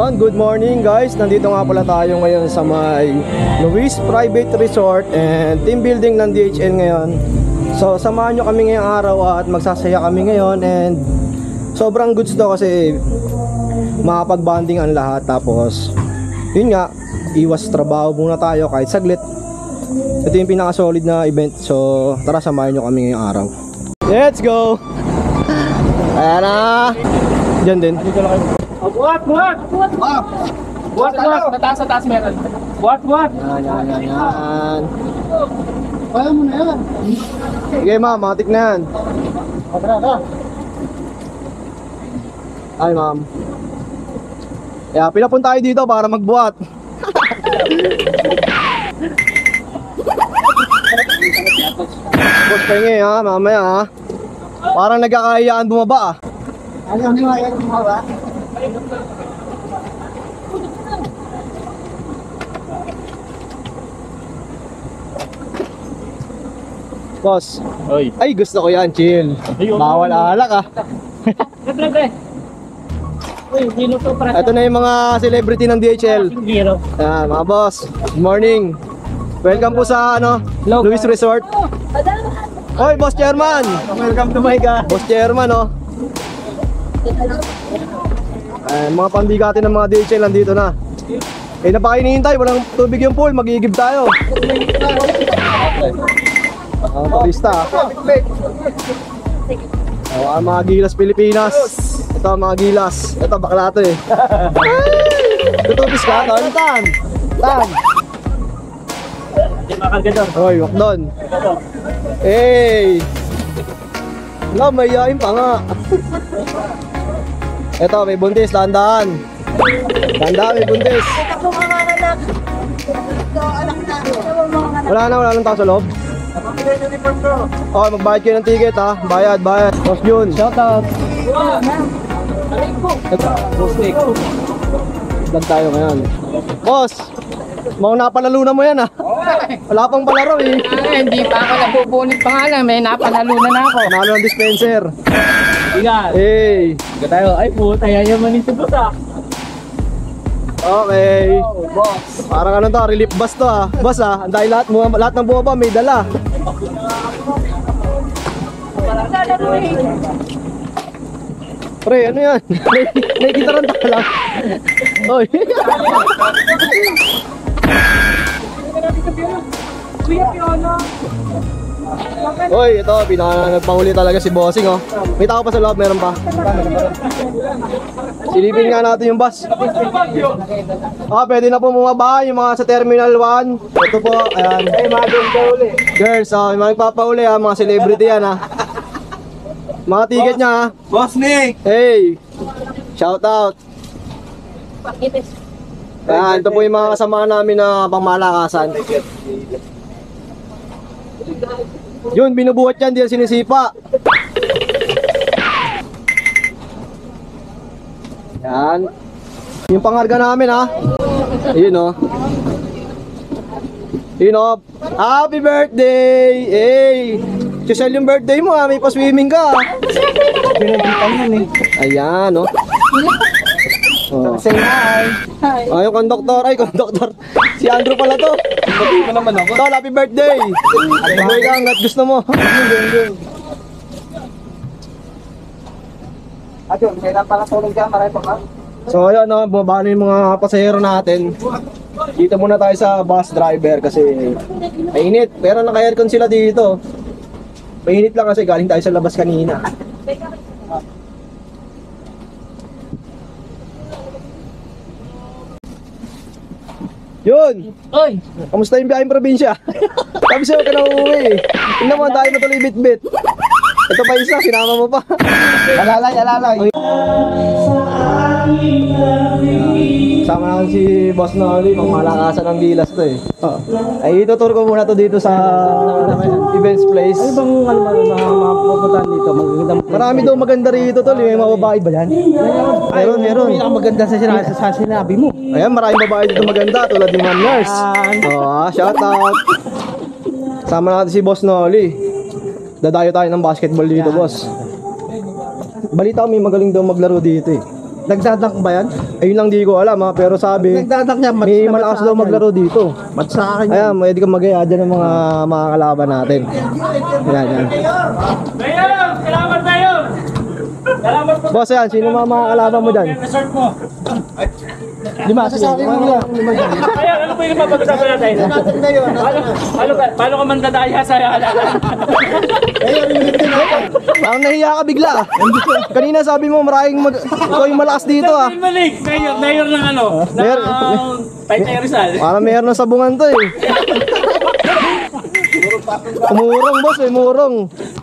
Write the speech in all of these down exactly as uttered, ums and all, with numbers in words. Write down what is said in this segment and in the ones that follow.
Yon, good morning guys. Nandito nga pala tayo ngayon sa may Luis Private Resort and team building ng D H L ngayon. So samahan nyo kami ngayong araw at magsasaya kami ngayon. And sobrang goods to kasi makapag-bonding ang lahat. Tapos yun nga, iwas trabaho muna tayo kahit saglit. Ito yung pinaka-solid na event. So tara, samahan nyo kami ngayong araw. Let's go! Ayan na! Diyan din. Oh, buhat, buhat! Buhat, buhat! Buhat, buhat! Nataas, nataas meron. Buhat, buhat! Yan, yan, yan, yan. Kaya mo na yan. Sige ma'am, matik na yan. Tara, tara. Ay ma'am. Kaya pinapunta tayo dito para magbuhat. Boss, pahingi ha, mamaya ha. Parang nagkakahiyaan bumaba ah. Ano, ano, ano, bumaba? Boss. Oy. Ay, gusto ko yan, chill. Bawal alak ah. Uy, dino to para. Ito na yung mga celebrity ng D H L. Giro. Ayan, mga boss. Good morning. Welcome po sa ano, Luis Resort. Hoy, Boss Chairman. Welcome to my God. Boss Chairman, oh. Eh, mga pambigati ng mga D H L nandito na. Eh, napaka hinihintay, walang tubig yung pool, magigib tayo. Ang turista. Oh, ang mga Gilas Pilipinas. Ito ang mga Gilas. Ito bakla to eh. Tutubis ka, Tan? Tan! Tan! Di makaganda. Hoy, wak doon. Hey! Wala, mayayain pa nga. Ito, may buntis, dahan-dahan. Dahan-dahan, may buntis. Wala na, wala nang tao sa loob. Okay, magbayad kayo ng ticket ha. Bayad, bayad. Boss Jun. Shout out. Boss Nick. Vlog tayo ngayon. Boss, mau napalalunan mo yan ha. Wala pang palaro eh. Ay, hindi pa ako napupunit pangalan. May napanalunan na ako. Panalo ng dispenser. Igan. Hey. Ika tayo. Ay, puta. Yayaman ito po sa. Okay. Oh, boss. Parang ano to, relief bus to ha. Boss ha, ang dahil lahat, mga, lahat ng bumaba may dala. Pre, ano yan? May, may gitaranta ka lang. Oy. Oy, ito, pinaka nagpahuli talaga si Bossing oh. May tao pa sa loob, meron pa. Silipin nga natin yung bus. Ah, pwede na po bumaba yung mga sa Terminal one. Ito po, ayan. Ay, magong pauli. Girls, oh, yung mga nagpapauli ha, mga celebrity yan ha. Mga ticket niya ha. Boss Nick. Hey! Shout out! Ayan, ito po yung mga kasama namin na pangmalakasan. Yun, binubuhat yan, di yan sinisipa. Yan. Yung pangarga namin ha. Ayun o. Ayun o. Happy birthday! Hey! Social yung birthday mo ha, may pa-swimming ka ha. Pinagkitan yan eh. Ayan o. Oh. Say hi. Hi. Ay, yung conductor, ay conductor. Si Andrew pala to. Hindi mo naman ako. Tol, happy birthday! Buhay ka hanggat gusto mo. At yun, kailan pala tulong dyan, marami pa ka? So ayun, no, bumaba na yung mga pasahero natin. Dito muna tayo sa bus driver kasi mainit. Pero naka-aircon sila dito. Mainit lang kasi galing tayo sa labas kanina. Yun! Oy! Kamusta yung biyaheng probinsya? Sabi sa'yo ka na uuwi. Tingnan mo, dahil mo tuloy bit-bit. Ito pa isa, sinama mo pa. Alalay, alalay. Sama natin si Boss Nolly, pangmalakasan ng Gilas to eh. Oh. Ay, itutur ko muna to dito sa events place. Ano bang ano ba mga mapupuntahan dito? Magaganda. Marami daw maganda rito tol, yung mga babae ba yan? Meron, meron. Ang maganda sa sinabi, sa sinabi mo. Ayan, maraming babae dito maganda tulad ni Ma'am Nurse. Oh, shout out. Sama natin si Boss Nolly. Dadayo tayo ng basketball dito, boss. Balita ko may magaling daw maglaro dito eh. Nagdadak ba yan? Ayun lang di ko alam ha, pero sabi, Nagdadak niya, match may na malakas match sa daw akin. maglaro dito. Match sa akin. Ayan, pwede kang mag-iya dyan ng mga mga kalaban natin. Ayan, yan. Mayor! Salamat tayo! Salamat po. Boss, yan, sino mga mga kalaban mo dyan? Resort mo. Lima, sige. Lima, lima dyan. Kaya ano po yung mapag-usapan natin? Paano, paano, ka, paano ka mandadaya sa halalan? Parang nahiya ka bigla. Kanina sabi mo maraming mag... ikaw yung malakas dito ah. Malik, mayor, mayor ng ano? Mayor. Ng Taytay Rizal. Parang mayroon ng sabungan to eh. Umurong boss eh, umurong.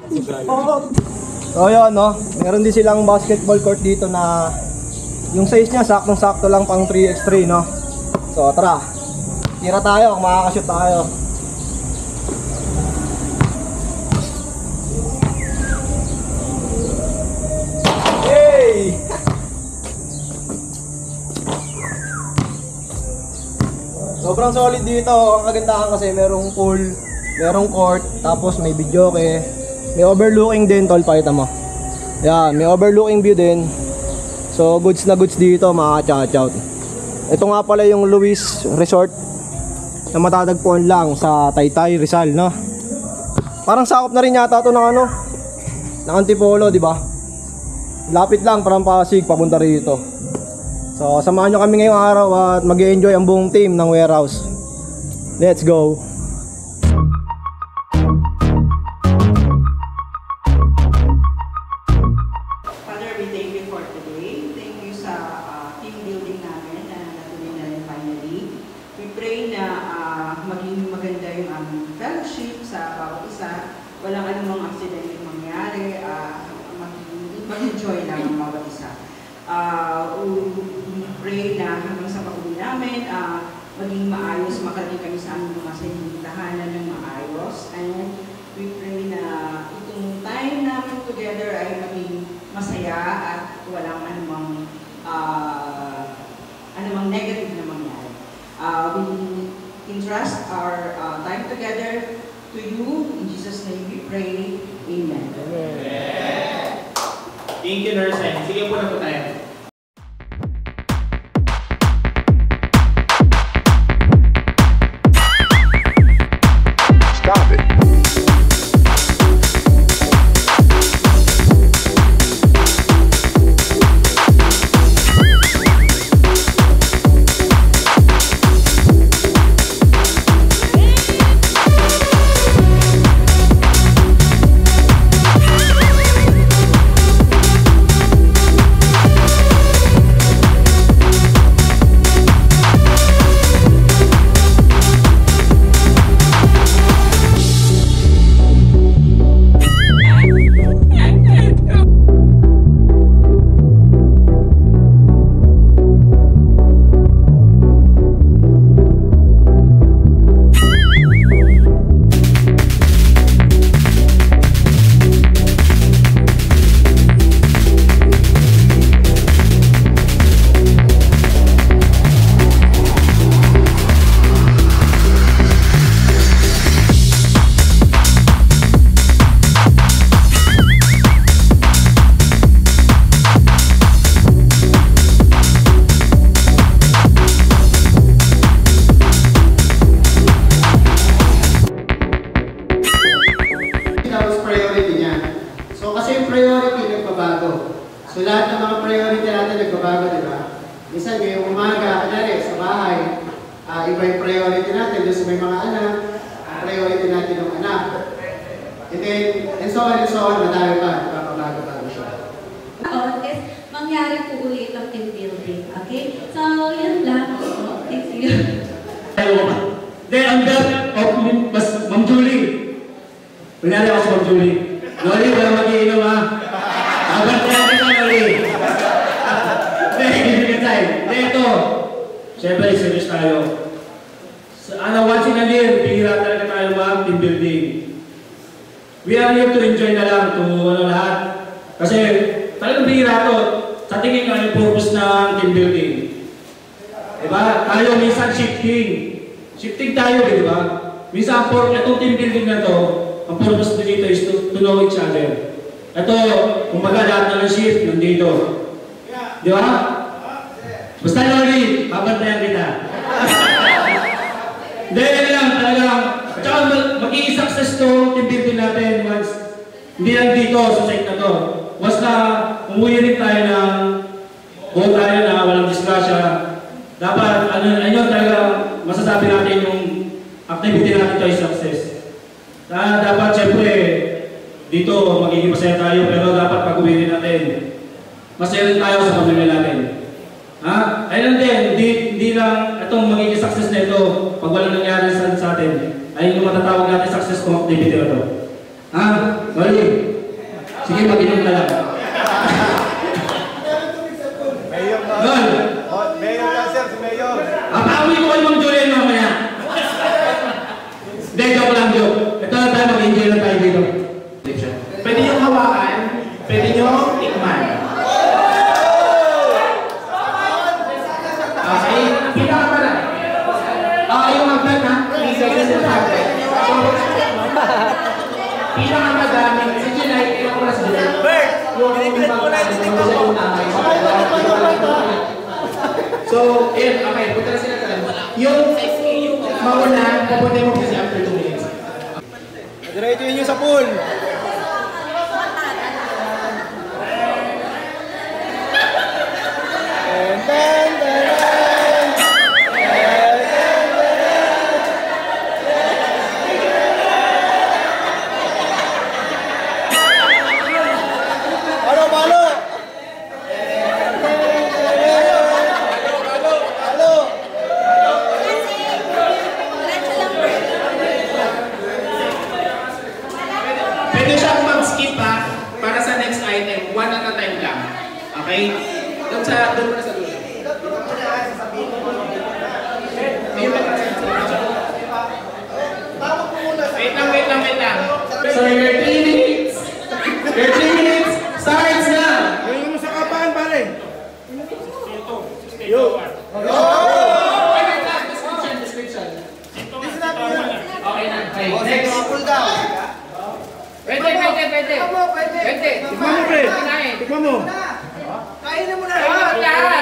So yun no, meron din silang basketball court dito na yung size niya saktong-sakto lang pang three by three no. So tara, tira tayo, makakashoot tayo. Hey! Sobrang solid dito. Ang kagandahan kasi merong pool, merong court, tapos may videoke, may overlooking din, tol, pakita mo. Yan, may overlooking view din. So goods na goods dito, mga ka-chow-chow. Ito nga pala yung Luis Resort na matatagpuan lang sa Taytay Rizal, no? Parang sakop na rin yata ito ng ano, ng Antipolo, di ba? Lapit lang, parang Pasig, papunta rito. So, samahan nyo kami ngayong araw at mag-i-enjoy ang buong team ng warehouse. Let's go! Father, we thank you for today. Thank you sa uh, team building namin na natuloy na rin finally. We pray na uh, maging maganda yung aming fellowship sa bawat isa. Walang anumang accident yung mangyari. Uh, maging mag-enjoy lang ang bawat isa. Uh, we pray na hanggang sa pag-uwi namin, uh, maging maayos, makarating kami sa aming mga sinitahanan ng maayos. And we pray na itong time namin together ay maging masaya at walang anumang uh, anumang negative na mangyari. Uh, we entrust our uh, time together to you. In Jesus' name we pray. Amen. Thank you, Nurse. Sige po na po tayo. Stop it. Tapos priority niya. So kasi yung priority nagbabago. So lahat ng mga priority natin nagbabago, di ba? Minsan ngayong umaga, kanari sa bahay, uh, iba yung priority natin, doon sa may mga anak, ang priority natin yung anak. And then, and so on and so on, madami pa, papabago-bago siya. Oh, is mangyari po ulit ang team building. Okay? So, yun lang. Thank you. Then, on behalf of Mas Ma'am Julie. Kunyari ako si Ma'am Julie. Noli, walang mag-iinom ha. Agad na natin na, Noli. Then, hindi ka tayo. Then, ito. Siyempre, serious tayo. So, ano, watching na din, bihira talaga tayo ma'am, team building. We are here to enjoy na lang, to ano lahat. Kasi, talagang bihira to. Sa tingin ko, ano yung purpose ng team building? Diba? Tayo minsan shifting. Shifting tayo, di ba? Minsan, for itong team building na to, ang purpose dito is to, to know each other. Ito, kumaga lahat na ng shift nandito. Di ba? Basta Loli, babantayan kita. Hindi, yun lang, talagang. At saka magiging success to team building natin once, hindi lang dito sa site na to. Once na umuwi rin tayo ng buo tayo na walang disgrasya, dapat, ano, ano talaga masasabi natin yung activity natin to ay success. Na dapat, syempre, dito magiging masaya tayo, pero dapat pag-uwi rin natin. Masaya rin tayo sa pamilya natin. Ha? Ayun din, hindi, hindi lang itong magiging success na ito pag walang nangyari sa, sa atin. Ayun yung matatawag natin success kung activity na ito. Ha? Mali. Sige, mag-inom na lang. Mayor na. Doon. Mayor na sir, si Mayor. Apawin ko kayo Ma'am Julian mamaya. Hindi, joke lang, joke. Ito na tayo, mag-enjoy na tayo dito. Pwede nyo hawakan, pwede nyo tikman. Okay, pinaka-pala. Ah, yung magdan ha, please, ganyan sa sabi. So, pinaka-madami, si Junay, ilang ko na si Junay. Bert! Yung magdan, so, yun, okay, punta na sila tayo. Yung mauna, papunta mo kasi after two minutes. Diretso yun sa pool. And then, then, Halo, halo. Halo. Pwede siyang mag-skip ha, para sa next item, one at a time lang. Okay? Doon sa, doon muna sa dulo. Ayun ba? Wait lang, wait lang, wait lang. So your three minutes, your three minutes starts na! Yung mo sa kapahan, pare. Yo! Wait lang, description, description. Okay na, okay. Next. Pwede, pwede, pwede. Pwede. Tikman mo, pre. Tikman mo. Kainin mo na. Oh, lahat.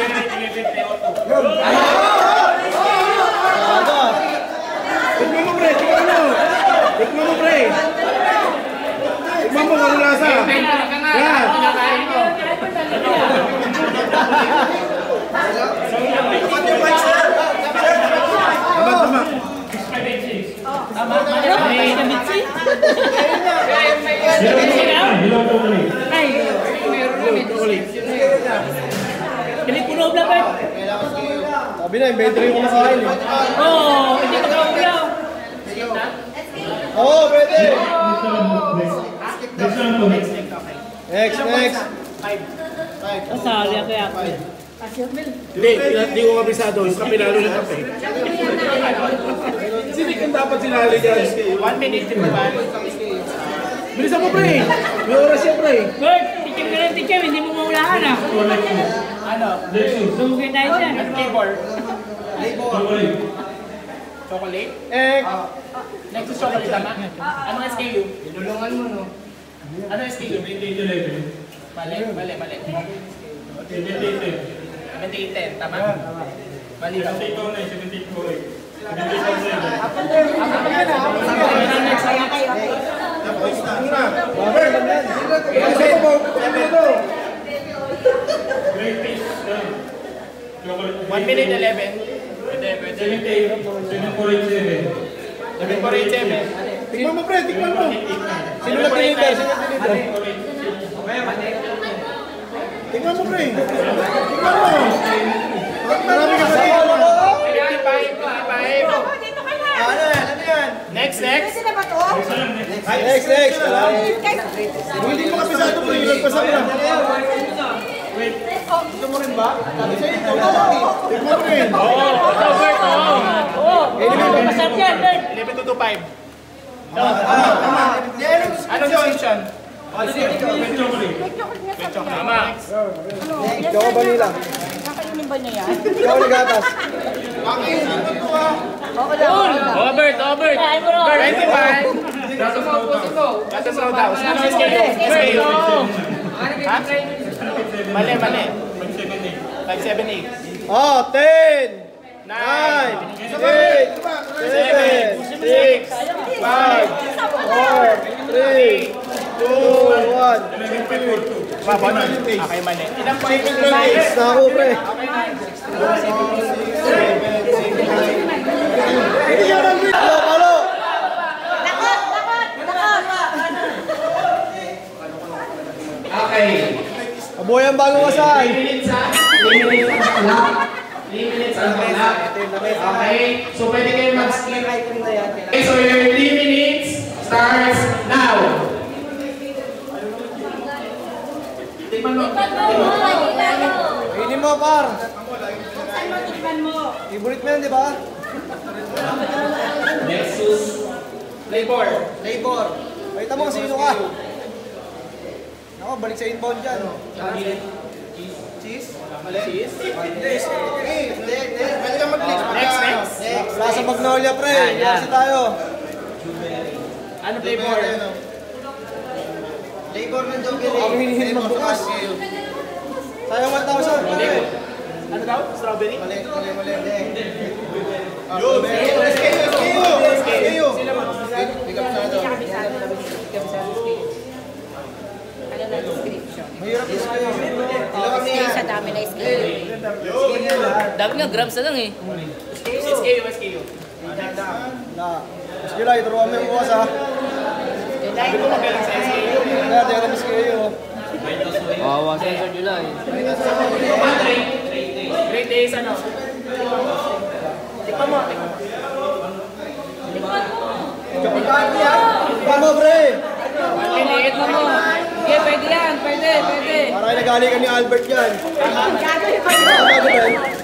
Tikman mo, pre. Tikman mo. Tikman mo, pre. Tikman mo, walang lasa. Yan. Kinakain mo. Tama, tama. Sabi na, inventory yung kumakain eh. Oo, hindi ka gawin. Oo, pwede. Next, next. Kasali ako yan. Hindi, hindi ko kabisado. Yung kapilalo ng kape. Sino kang dapat sinali dyan? One minute, di ba? Bilisan mo, pre. May oras yan, pre. Bert, tikim ka lang tikim, hindi mo maulahan ah. Ano? Sumugay tayo dyan. Ano flavor? Chocolate? Eh, Next is chocolate, tama? Anong S K U? Inulungan mo, no? Anong S K U? Mali, mali, mali. seventy-eight ten, tama? Mali ka. one minute eleven. Pwede, pwede. seven four eight seven. Tikman mo, pre. Tikman mo. sino nag-deliver? Sino nag-deliver? Tikman mo, pre. Tikman mo. Marami ka sa iyo. fifty-five, fifty-five. Ano yan? Ano yan? Next, next. Next, next. Hindi mo kabisado, pre. Nagpasa mo lang. Gusto mo rin ba? Sabi sa'yo, ikaw na lang eh. Tikman mo, pre. Oo, ito, Bert, oo. Oo, Masarap yan, Bert. eleven to five. Hindi, anong Anong description? Tama. Ikaw ka ba nila? Kakainin ba niya yan? Ikaw nagatas. Oh, Bert, oh, Bert. Ay, bro. twenty-five. That's a slow down. Ano S K U? S K U. Ha? Mali, mali. five seven eight. Oh, ten, nine, eight, seven, six, five, four, three, two, one. Okay, mali. Ilang point yung nine? Six na ako, pre. Halo, halo. Okay. Aboy ang bagong kasal. three minutes ha? three minutes ang clock. three minutes ang clock. Okay. So, pwede kayo mag-skip. Okay, so your three minutes starts now. Tikman mo. Kainin mo, par. Saan mo, tikman mo? Favorite mo yan, di ba? Nexus. Labor. Labor. Pakita mo kung sino ka. Ako, balik sa inbound dyan. Cheese? Mali. Cheese? Hindi. Hindi. Pwede ka mag-click. Next, next. Wala sa Magnolia, pre. Kasi tayo. Ano flavor? Labor ng Jogging. Ang hinihin magbukas. Sayang one thousand. Ano daw? Strawberry? Mali, mali, mali. Yo, S K U, S K U. S K U. Sila mo. Hindi ka masyado. Ano na description? Mahirap S K U. Oh, stay sa dami na S K U. Dami nga, grams na lang eh. S K U, S K U. Na. Mas July, turuan mo yung bukas ha. Sabi ko magaling sa S K U. Kaya, teka ng S K U. Wawa sa Sir July. Great days, ano? Tikman mo. Tikman mo, pre. Piniit mo mo. Okay, pwede yan. Pwede, pwede. Parang nagali ka ni Albert yan. Ano ba ba?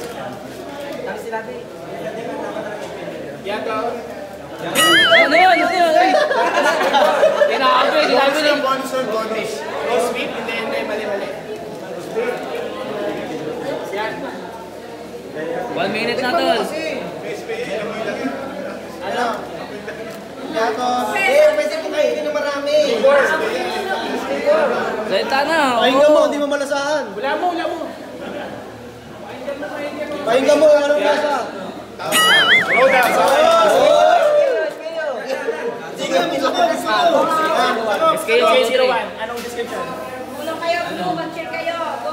Yato. Ano yun? Ano yun? Ay! Tinakabi, tinakabi lang. No sweet? Hindi, hindi. Mali, mali. Yan. One minute na tol. Ano? Yato. Eh, pwede po kainin ng marami. Salita na. Pahinga mo, hindi mo malasahan. Wala mo, wala mo. Pahinga mo, anong lasa? Slow down. Sige, misa mo, misa mo. S K U zero one. Anong description? Tulong kayo, go, mag-check kayo. Go.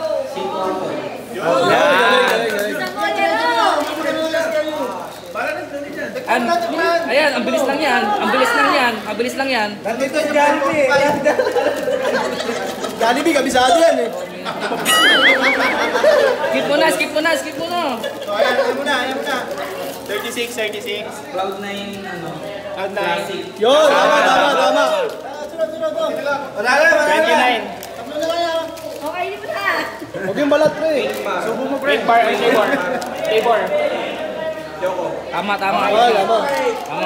An Ayan, ang bilis lang yan. Ang bilis lang yan. Ang bilis lang yan. Nandito si Jollibee. Jollibee, kabisado yan eh. Skip mo na, skip mo na, skip mo na. Ayan, ayan mo na, ayan mo na. thirty-six, thirty-six. Cloud nine, ano? Cloud nine. Yun, tama, tama, tama. Wala na, wala na. twenty-nine. Okay, di ba na? Huwag yung balat, pre. Subo mo, pre. Bar, ay, labor. Labor. Tama, tama. Oo, tama. Tama.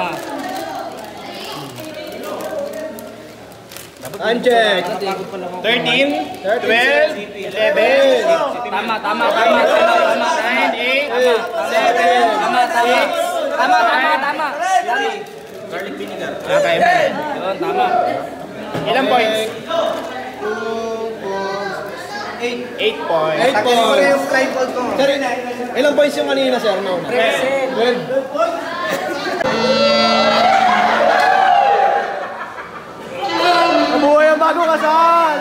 Uncheck. thirteen, twelve, eleven, Tama, tama, tama, tama, tama. nine, eight, Seven. Tama, tama. Tama, tama, tama. Okay. Yun, tama. Ilang points? Eight. eight points. Eight points. Sir, ilang points yung kanina, sir? No? Twelve. Nabuhay ang bagong kasal!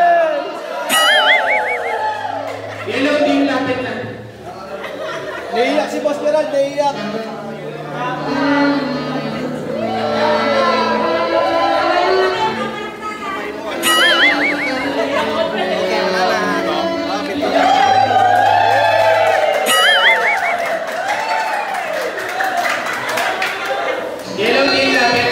Ilang team lapit na? Naiiyak si Boss Gerald, naiiyak. Ilang team lapit?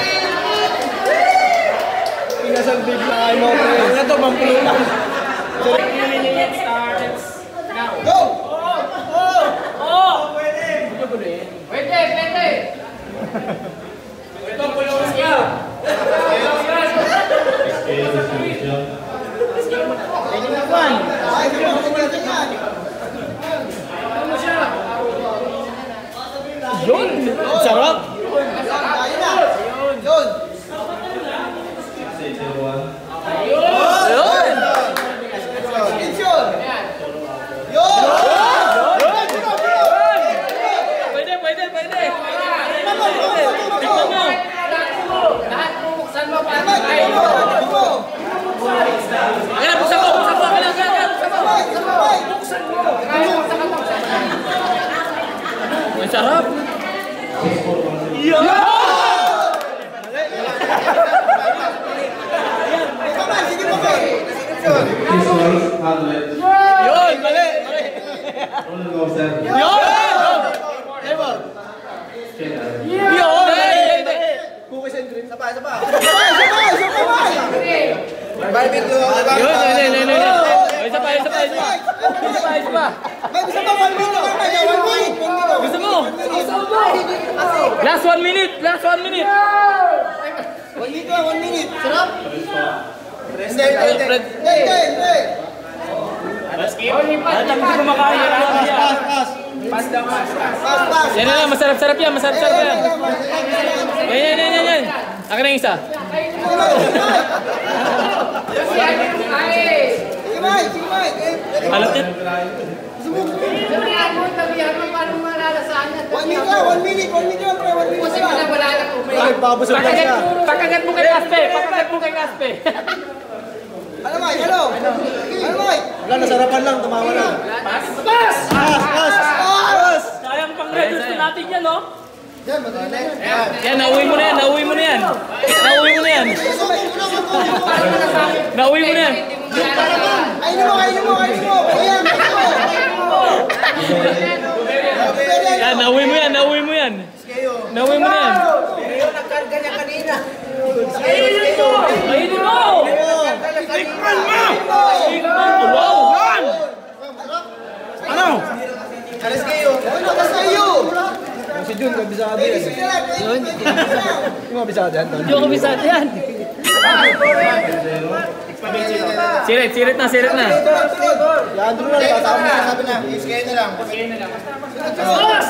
Inasal big na kayo mo, pre. Ano to, mampulo lang. three minutes starts now. Go! Pwede, pwede. Cookies and cream. Sabay, sabay. Barbecue. Yun, yun, yun, yun, yun. Isa pa, isa pa, isa pa. Isa pa, isa pa. Gusto mo, one minute. One minute. Gusto mo? Last one minute, last one minute. One minute, one minute. Sarap. Hindi, hindi, hindi. Hindi, hindi. At ang hindi kumakain. Pass, pass. Pass daw, pass, pass. Pass, pass. Yan na, masarap-sarap yan, masarap-sarap yan. Yan, yan, yan, yan, yan. Akin na yung isa. Sige, Mike. Sige, Mike. Alam niya? One minute lang, one minute. One minute lang, pre. One minute lang. Ay, babusog lang siya. Pakagat mo kay Aspe, pakagat mo kay Aspe. Ano, Mike? Ano? Ano, Mike? Wala, nasarapan lang. Tumawa lang. Pass! Pass! Pass, pass. Pass. Sayang pang red gusto natin yan, no? Yan, madali na yan. Yan, nauwi mo na yan, nauwi mo na yan. Nauwi mo na yan. Nauwi mo na yan. Kainin mo, kainin mo, kainin mo. Ayan, kainin mo. Yan, nauwi mo yan, nauwi mo yan. Nauwi mo na yan. Nagkarga niya kanina. Kainin mo! Kainin mo! Tikman mo! Tikman mo! Wow! Ano? Alas kayo. Ano, alas kayo. Si Jun, kabisado yan. Jun? Hindi mo kabisado yan, Tol. Hindi ko kabisado yan. Sirit, sirit na, sirit na. Si Andrew na, kasama na. Sabi na, iskay na lang. Boss!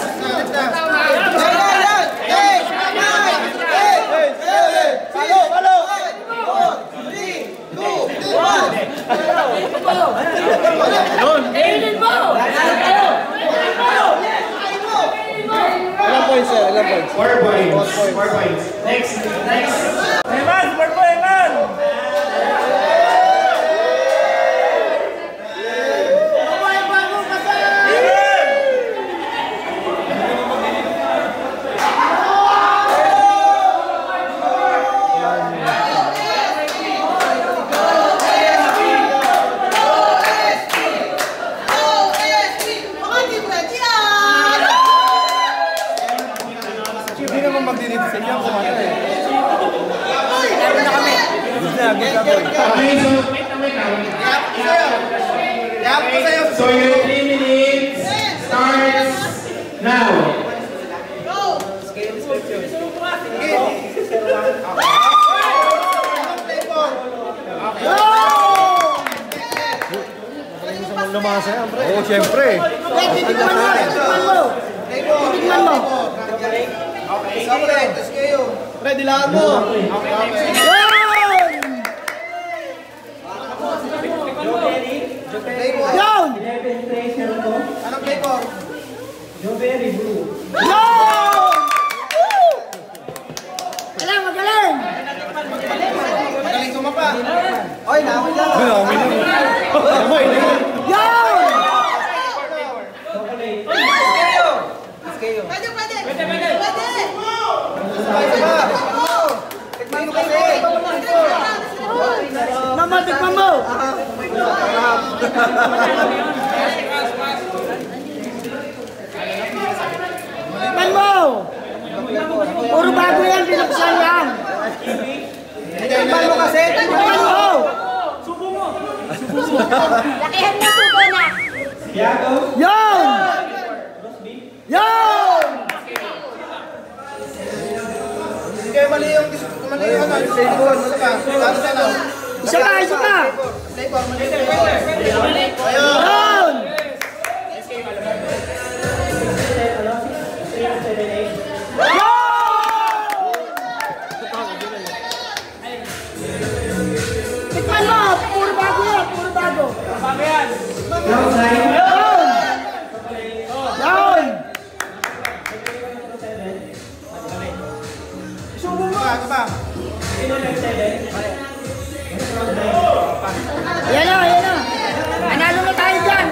Follow, follow! four, three, two, one! Kainin mo! Ilang points, sir? Ilang points? Four points. Four points. Next, next. Eman, sport mo, Eman! Hindi naman magdidito niya kung ano eh. Okay, so wait na, wait na. So your three minutes starts now. Lumasa yan, pre. Oo, siyempre. Titigman mo, titigman mo. Titigman mo. Okay, tapos kayo. Pre, dilaan mo. Yan! Down! Anong flavor? Down! Galing, magaling! Magaling sumapa. Oy, namin lang. Namin lang. Namin lang. Yan! Pwede, pwede. Pwede, pwede. Tikman mo kasi. Mama, tikman mo! Tikman mo! Puro bago yan, pinapasal yan! Tikman mo kasi! Tikman mo! Lakihan mo subo na. Yan! Yan! Kaya mali yung mali yung ano, flavor. Ano pa? Ano sa ano? Isa pa, isa pa! Flavor, mali yung flavor. Ayun. Yan! Tikman mo! Puro bago yan! Puro bago! Bago yan. Yan! Yan! Subo mo. Ano ba? Ayan na, ayan na! Analo na tayo dyan!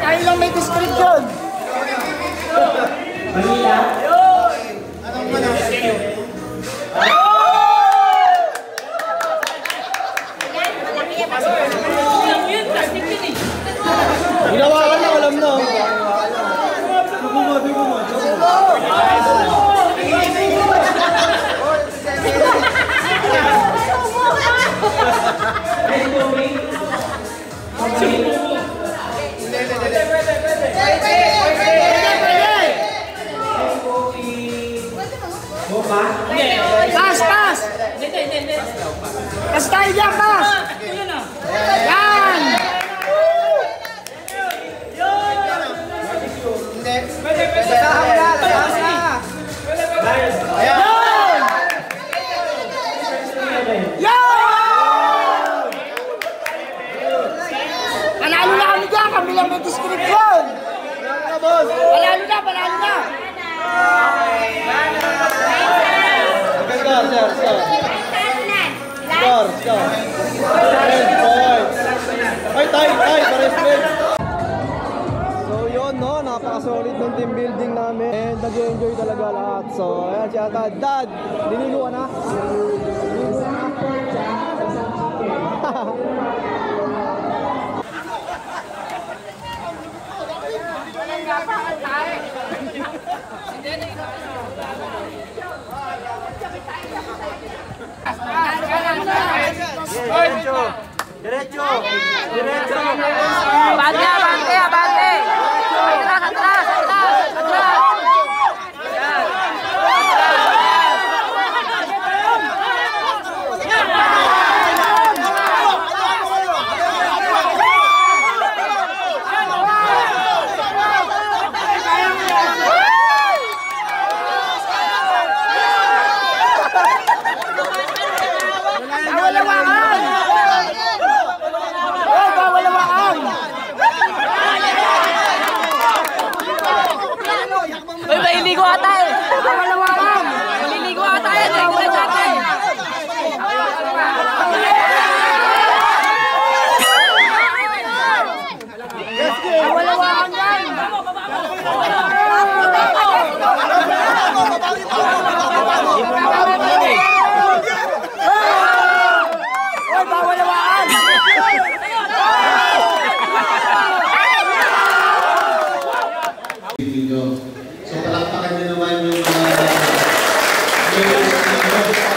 tayo dyan, boss! Yan! Pwede, pwede. Lasahan na, lasahan na. Ayan. Yan! Panalo na kami dyan, kami lang may description! Panalo na, panalo na! Score, score, score. Score, score. ten points. Ay, tie, tie, pares rin. So yun, no, napaka-solid ng team building namin and nag-enjoy talaga lahat. So ayan si Ata, Dad, linuluan na. Linuluan na. Diretso! Diretso! Diretso! Abante, abante, abante! Atras, atras, atras, atras! Uy, maliligo ata eh! Malalawakan! Maliligo ata eh! Maliligo ata eh! Malalawakan yan! Uy, bawal lawakan! So palakpakan nyo naman yung mga players ninyo.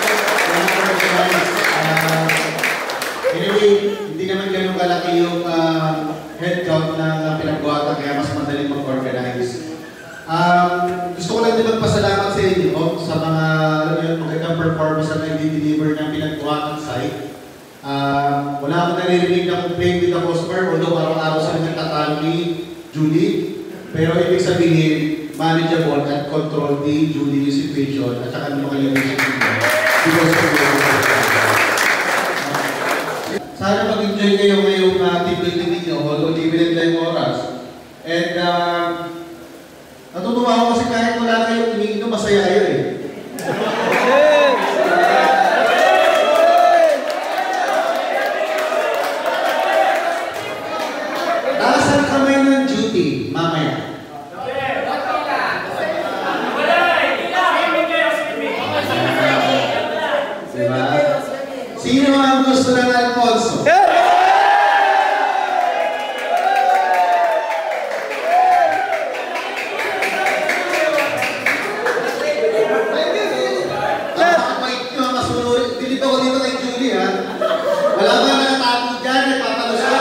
Anyway, hindi naman ganun kalaki yung uh, headcount na pinagbuhatan kaya mas madaling mag-organize. Um, gusto ko lang din magpasalamat sa inyo sa mga alam yun, magandang performance na nag-deliver ng pinagbuhatan site. Uh, wala akong naririnig na complaint with the customer, although araw-araw sila nagtatalo ni Julie. Pero ibig sabihin, manageable at control ni Julie yung situation at saka ng mga leadership nila. Because of the sana mag-enjoy kayo ngayong uh, team building ninyo, although limited lang yung oras. And uh, natutuwa ako kasi kahit wala kayo iniinom, masaya kayo eh. Tasan kamay ng duty, mamaya. Diba? Sino ang gusto ng Alfonso? Nakakapait nyo ang kasunod. Dilip ako dito kay Julie ha. Wala ba nakatapo dyan? Nagpapalo siya.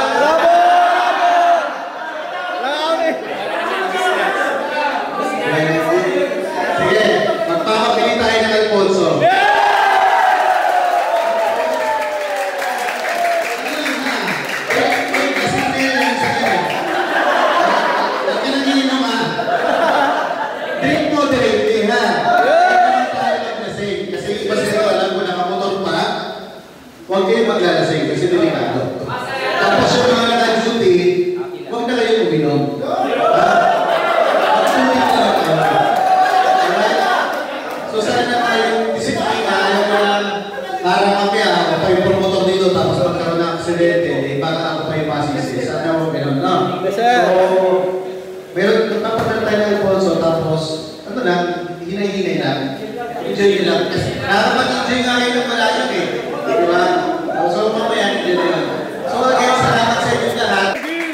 Sige, magpapabili tayo ng Alfonso. Huwag kayo maglalasing kasi delikado. Tapos yung mga naka-duty, huwag na kayo uminom. Mag-duty na lang kayo. So sana kayong disiplina, ayaw ko lang parang mamaya ako pa yung promotor dito tapos magkaroon ng aksidente, eh baka ako pa yung masisi. Sana huwag ganun, no? So, meron, magpapadala tayo ng Alfonso tapos, ano lang, hinay-hinay lang. Enjoy nyo lang. Kasi nakapag-enjoy nga kayo ng malayo eh. Diba? So, mamaya, hindi na yun. So, again, salamat sa inyo lahat.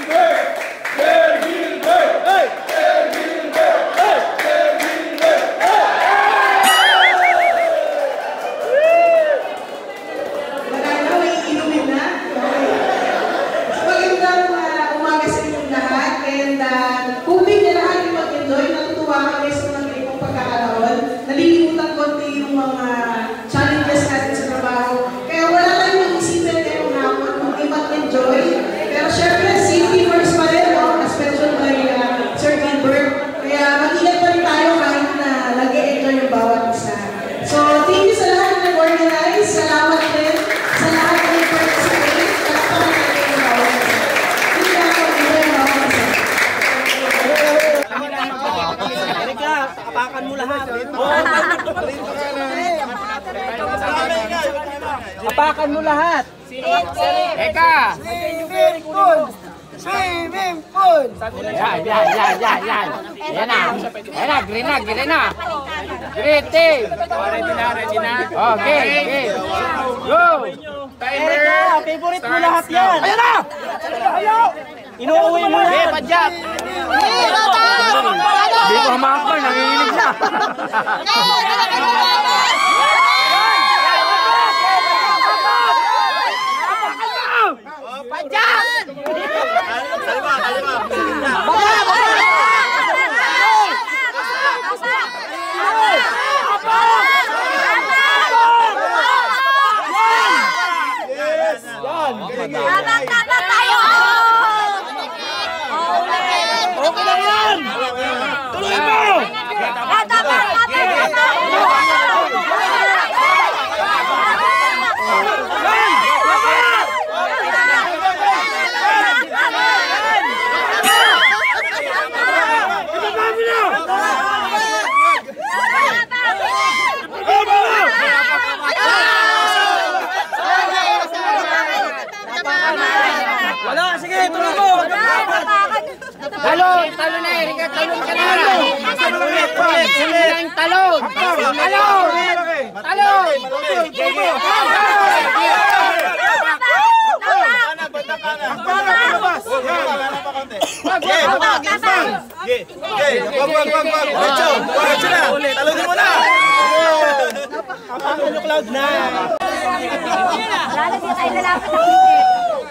Wala na, may inumin na. Magandang uh, umaga sa inyong lahat. And uh, hoping na lahat yung mag-enjoy. Natutuwa kami sa mga ganitong pagkakataon. Nalilimutan konti yung mga challenges na Hapakan mo lahat. Hapakan mo lahat. Eka! Swimming pool! Swimming pool! Yan, yan, yan, yan, yan. Yan na. Yan na, green na, green na. Green team. Ready na, ready na. Okay, okay. Go! Timer! Favorite mo lahat yan. Ayan na! Ayaw! Inuuwi mo yan. Hey, padyak! Hindi ko hamakpan, nanginginig na. Padyak! Kalima, kalima. Baba, baba! Tabang-tabang tayo! Okay lang yan! Tuloy mo! Wala, sige, tuloy mo! Talon! Talon na, Erika! Talon ka na! Ulit, ulit! Sige lang, talon! Talon! Talon! Talon mo na! Kapag ano cloud na! Lalo siya tayo lalapit ng ticket.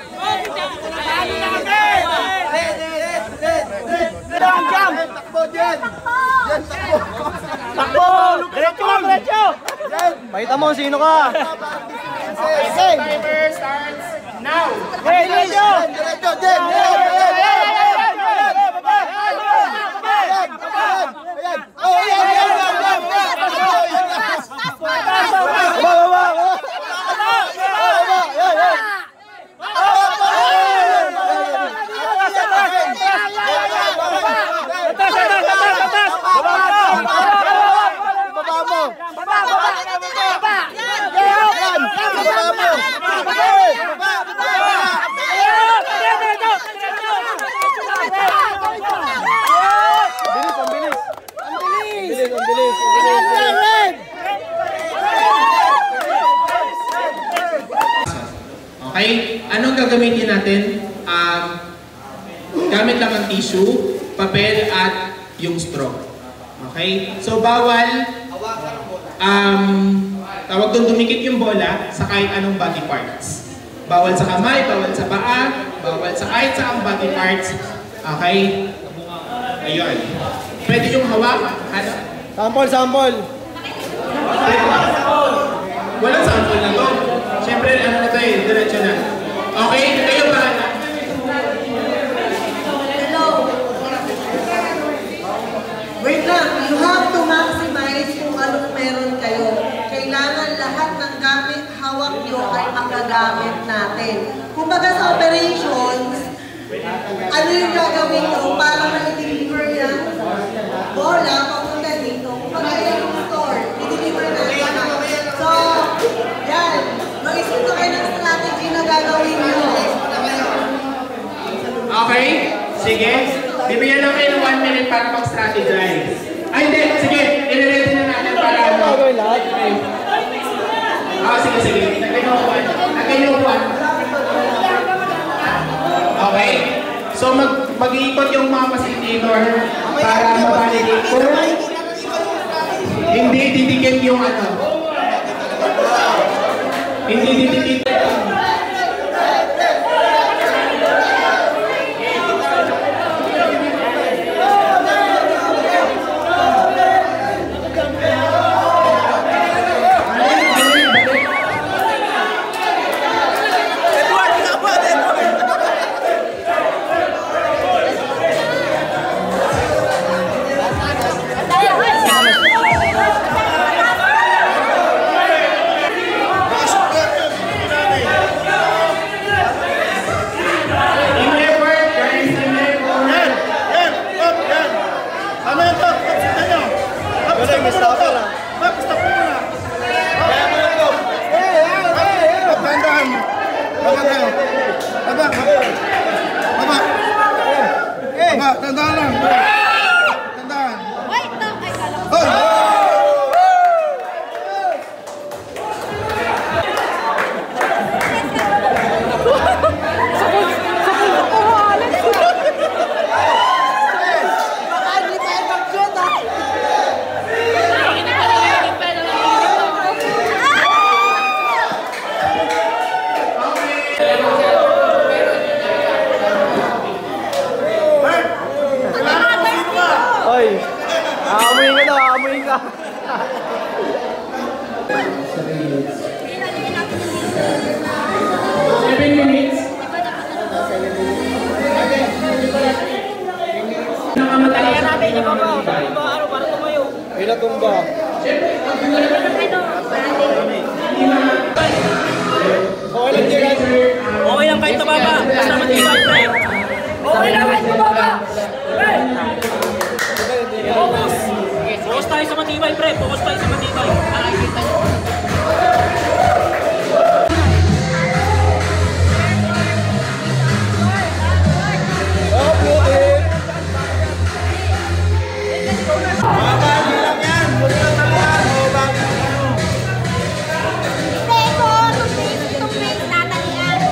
Takbo dyan! Dyan, takbo! Takbo! Diretso lang, diretso! Pakita mo, sino ka? Timer starts now! Hey, diretso! Diretso, dyan! Dyan! Okay? Anong gagamitin natin? Um, gamit lang ang tissue, papel, at yung straw. Okay? So, bawal um, tawag doon dumikit yung bola sa kahit anong body parts. Bawal sa kamay, bawal sa paa, bawal sa kahit sa ang body parts. Okay? Ayun. Pwede yung hawak. Ano? Sample, sample! Walang sample na to. Siyempre, ano na to eh, diretso na. Okay? Kayo ba? Hello. Wait lang, you have to maximize kung anong meron kayo. Kailangan lahat ng gamit hawak nyo ay makagamit natin. Kumbaga sa operations, ano yung gagawin nyo para ma-deliver yan? Bola, papunta dito. Kumbaga yan yung store, i-deliver natin. So, yan. Mag-isip ko kayo ng strategy na gagawin nyo. Okay? Sige. Bibigyan lang kayo ng one minute para mag-strategize. Ay, hindi. Sige. I-ready na natin para ano. Ah, sige, sige. Nagkainupuan. Nagkainupuan. Okay. So, mag mag-iikot yung mga facilitator para ma-validate kung hindi titikim yung ano. Hindi titikim. Tandaan. Wait, no. Ay, kala ko. Oy, aamuin ka na, aamuin ka. Seven minutes. Nakamatay natin yung mga ano para tumayo. Pinatumba. Okay lang, Jiran. Okay lang kahit tababa. Basta matibay, pre. Okay lang kahit tababa. Pre! Focus! Focus tayo sa matibay, pre. Focus tayo sa matibay. Nakikita nyo. Oh, beauty. Pero, tupis, tupis, tatalian.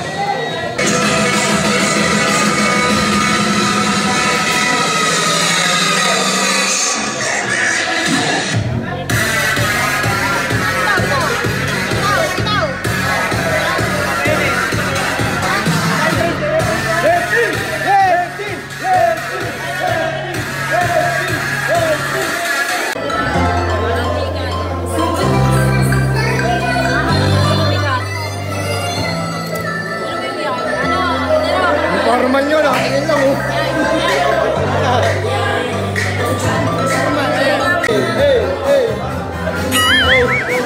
Parman yun, ah. Tingin lang, oh. Hey, hey. Hey.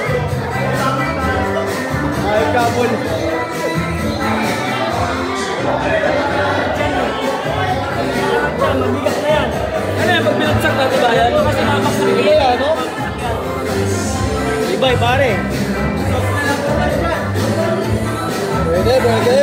Ay, kabul. Mabigat na yan. Ano yan? Pag binagsak na, diba yan? Kasi nakakaksak na Ibay, ano? Ibay, pare. Pwede, pwede.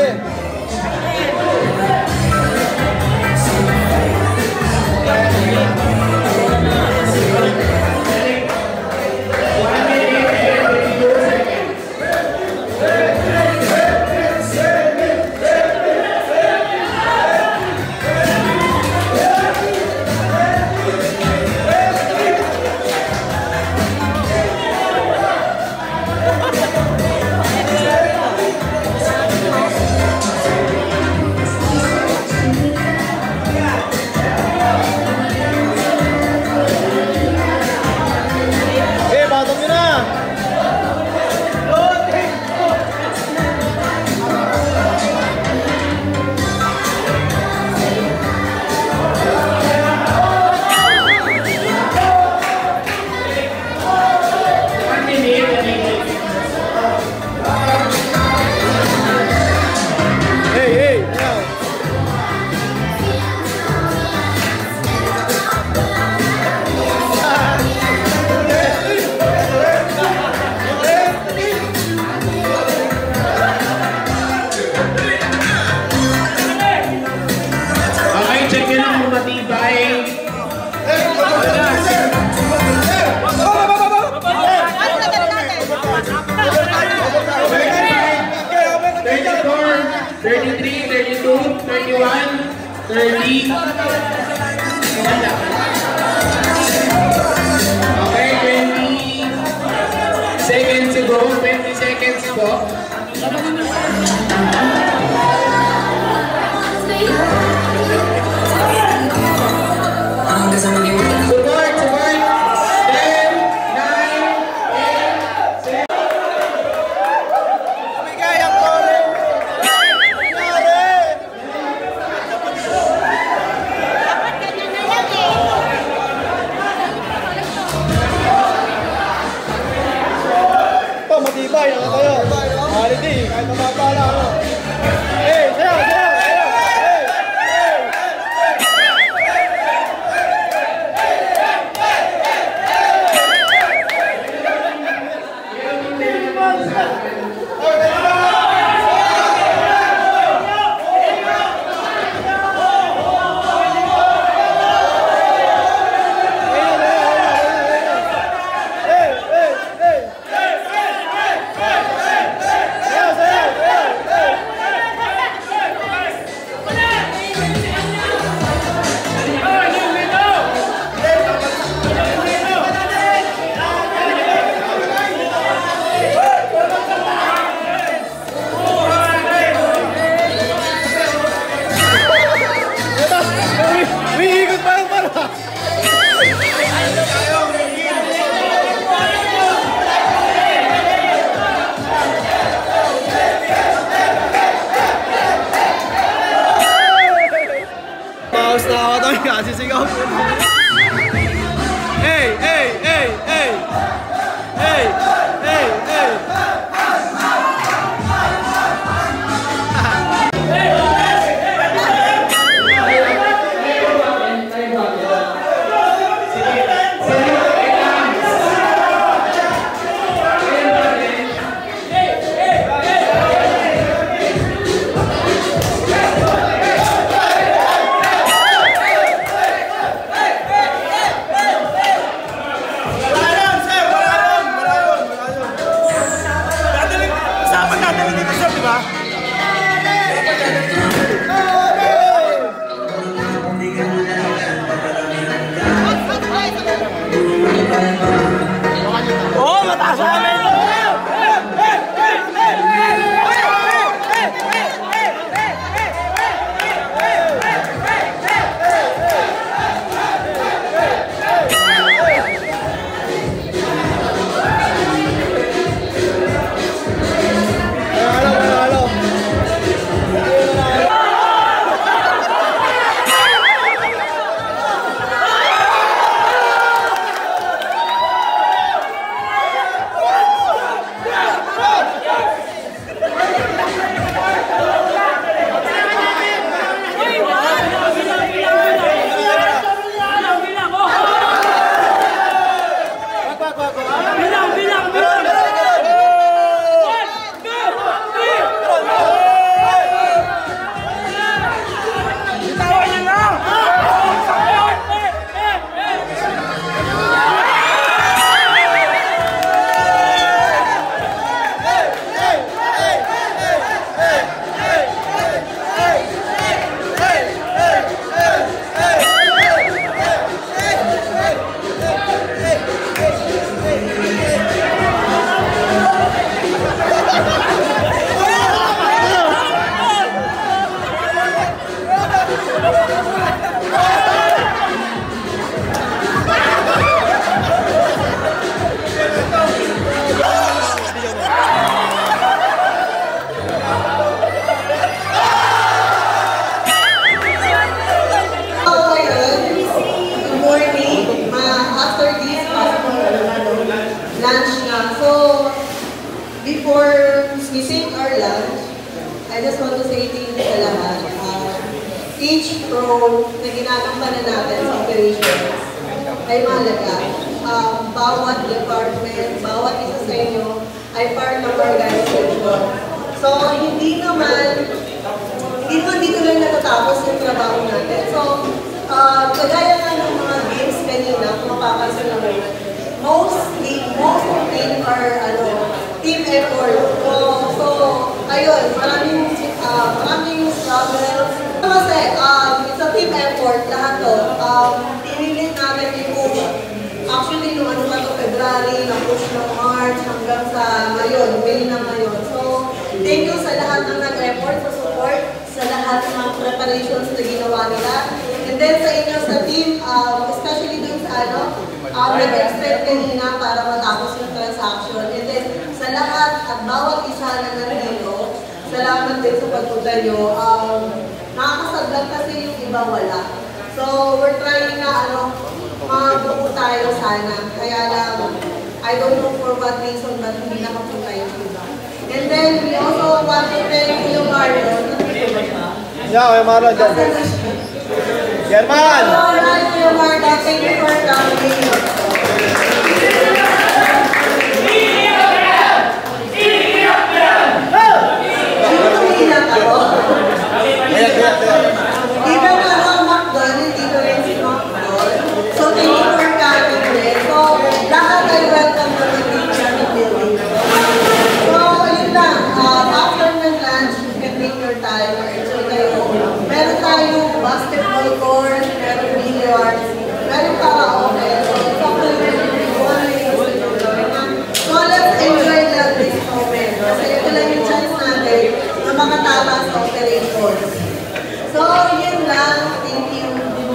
thirty-three, thirty-two, thirty-one, thirty. Okay, twenty seconds to go. twenty seconds to go. Support, support. ten, nine, eight, seven. Bigay ang kore. Ito, matibay na kayo. Holiday, kahit mapapala ako. Hey, sayaw, sayaw, sayaw. Hey, hey. sigaw. Hey, hey, hey, hey. Hey, hey, hey. I just want to say thank you sa lahat. Uh, each pro na ginagampanan natin sa operations ay mahalaga. Um, bawat department, bawat isa sa inyo ay part ng organization. So, hindi naman, hindi naman dito lang natatapos yung trabaho natin. So, uh, kagaya nga ng mga games kanina, kung mapapansin naman, mostly, most of them are, ano, team effort. So, so ayun, maraming, uh, maraming struggles. Kasi, um, it's a team effort, lahat to. Um, Pinilit namin i-push. Actually, nung ano ka to, February, na-push ng March, hanggang sa ngayon, May na ngayon. So, thank you sa lahat ng nag-effort, sa support, sa lahat ng mga preparations na ginawa nila. And then sa inyo sa team, um, especially dun sa ano, um, nag-extend kanina para matapos yung transaction. And then sa lahat at bawat isa na nandito, salamat din sa pagpunta nyo. Um, nakakasaglag kasi yung iba wala. So we're trying na ano, mabuo tayo sana. Kaya lang, I don't know for what reason, but hindi nakapunta yung iba. And then we also want to thank you, Mario. Yeah, kaya Mara dyan. German! Alright, Kuya Marta, thank you for coming. Iiyak ako. Even ano, Macdon, hindi ko rin si Macdon. So, thank you for coming rin. So, lahat ay welcome to the teacher building. So, yun lang. After ng lunch, you can take your time or enjoy kayo. Meron tayong basketball court, meron billiards, meron karaoke. So, it's up to you if you want to use it. So, let's enjoy lang this moment. Kasi ito lang yung chance natin na makatama sa operations. So, yun lang. Thank you.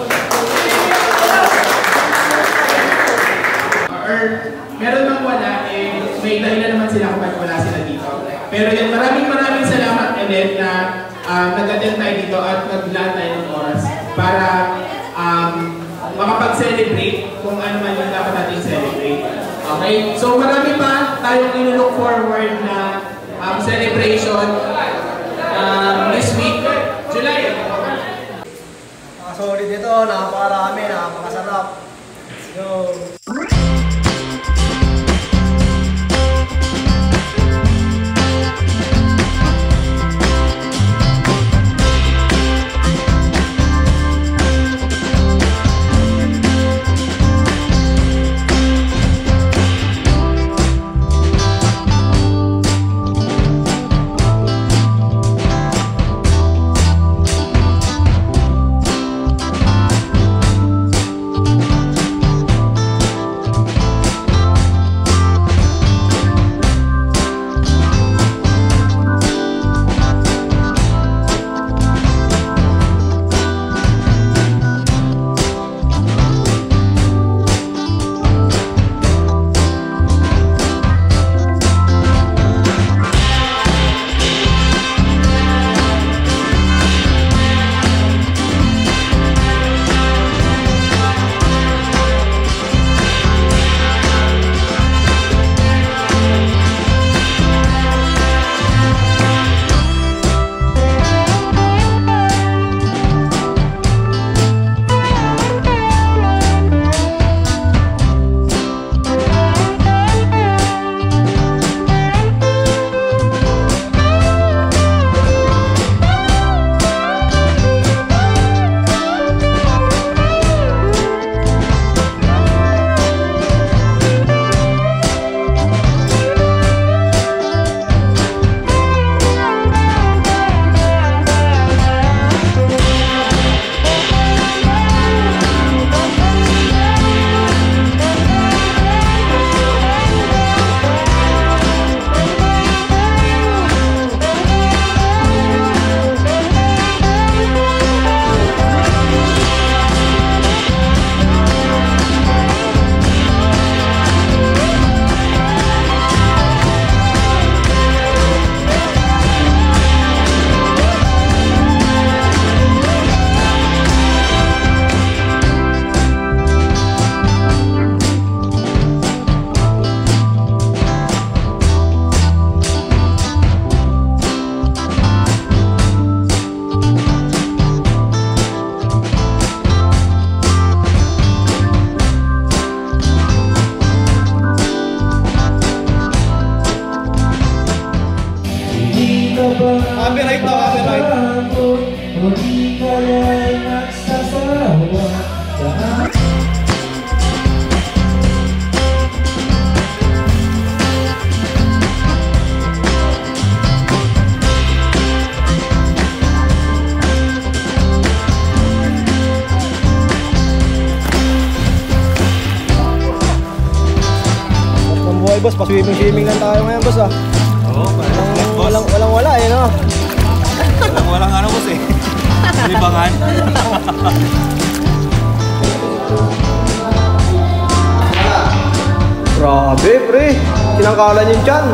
Or meron bang wala, eh, may dahilan naman sila kapag wala sila dito. Pero yun, maraming maraming salamat, Annette, na um, nag-attend tayo dito at naglaan tayo ng oras para um, makapag-celebrate kung ano man yung dapat natin celebrate. Okay? So marami pa tayong inu-look forward na um, celebration um, this week, July. Solid ito, napakarami, napakasarap. Let's go! Copyright daw, copyright. Ang buhay boss, pa-swimming-swimming lang tayo ngayon boss ah. Oo, Walang, walang, walang wala eh no? walang walang ano boss eh. Libangan. Grabe pre, sinangkalan yung tiyan.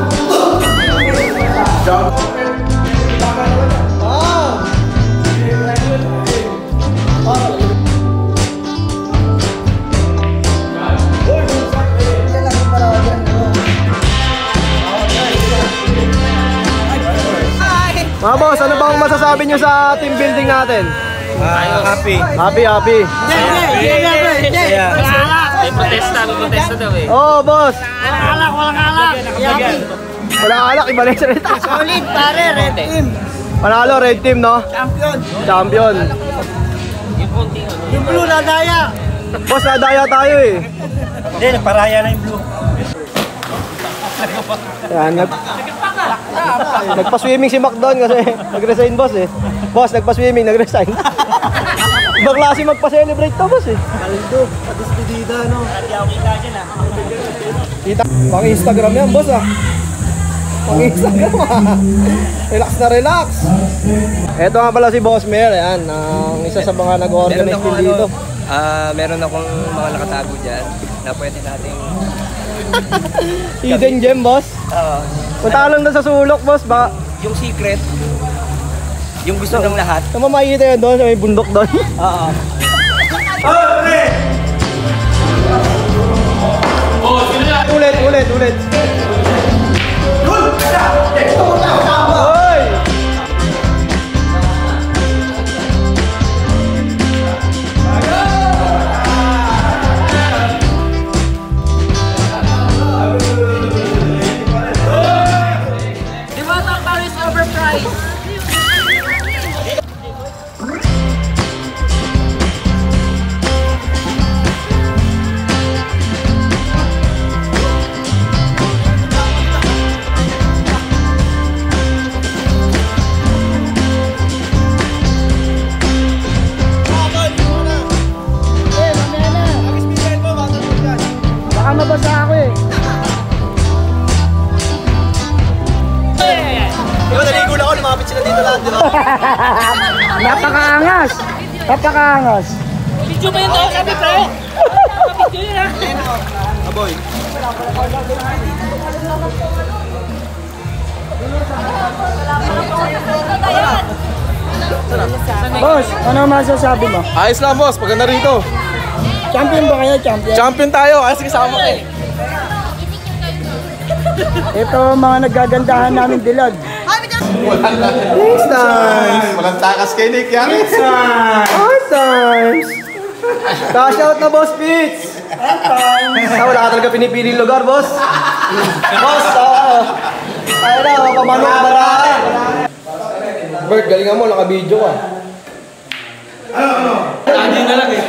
Mga boss, ano bang masasabi nyo sa team building natin? Ah, happy. Happy, happy. May protesta, may protesta daw eh. Oo, oh, boss. Walang alak, walang alak. Walang alak, iba na yung salita. Solid pare, red team. Panalo, red team, no? Champion. Champion. Yung konti. Yung blue na daya. Boss, nadaya tayo eh. Hindi, nagparaya na yung blue. Yan, nag... Nagpa-swimming si Mac doon kasi nag-resign boss eh. Boss, nagpa-swimming, nag-resign. Ibang klase magpa-celebrate to boss eh. Kaldo, pa-despedida no. Hindi ako kita dyan ah. Kita, pang Instagram yan boss ah. Pang Instagram ah. Relax na relax. Ito nga pala si Boss Mer, yan. Ang isa sa mga nag-organize din dito. Ah, uh, meron akong mga nakatago dyan na pwede nating hidden gem boss. Oo. Punta lang doon sa sulok boss ba? Yung secret, yung gusto ng lahat. Tama makikita yun doon sa may bundok doon. Oo. Oh, okay! ulit, ulit. Hoy! Diwata Paris overpriced. Baka mabasa ako eh. Di ba naligo na ako, lumapit sila dito lahat, di ba? Napakaangas. Napakaangas. Video ba yun daw sabi pre? Video yun ah. Aboy. Boss, ano masasabi mo? Ayos lang boss, paganda rito. Champion ba kayo? Champion? Champion tayo, ayos kasama ko eh. Ito mga nagagandahan namin dilag. Thanks times. Walang takas kay Nick yan. Thanks times. Cash out na boss Pits. Ah, wala ka talaga pinipili lugar boss. Boss, ah. Tayo na, mapamano ka ba na? Bert, galingan mo, naka-video ka. Ano, ano? Adi na lang eh.